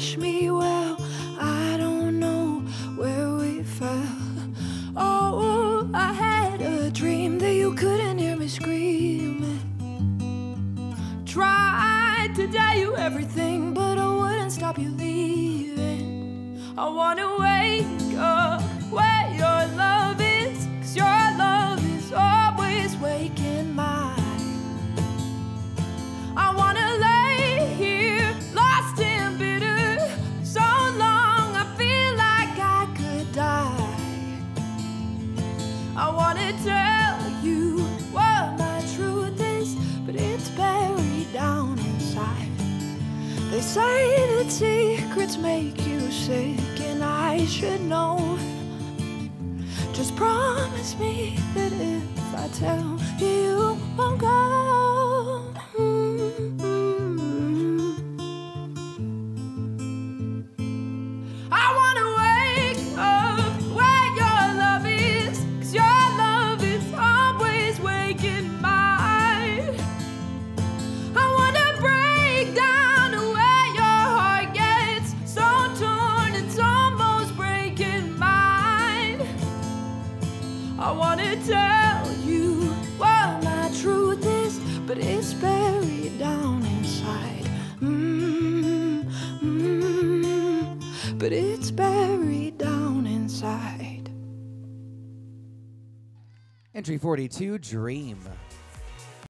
wish me well. I don't know where we fell. Oh, I had a dream that you couldn't hear me screaming. Tried to tell you everything, but I wouldn't stop you leaving. I wanna wake up where your love is, 'cause your love is always waking mine. I wanna lay here lost and bitter so long I feel like I could die. I wanna tell you what my truth is, but it's buried down inside. They say that secrets make you sick, and I should know. Just promise me that if I tell you, you won't go. I wanna wake up where your love is, 'cause your love is always waking mine. I wanna break down to where your heart gets so torn it's almost breaking mine. I wanna tell you what my truth is, but it's buried down inside. But it's buried down inside. Entry 42, Dream.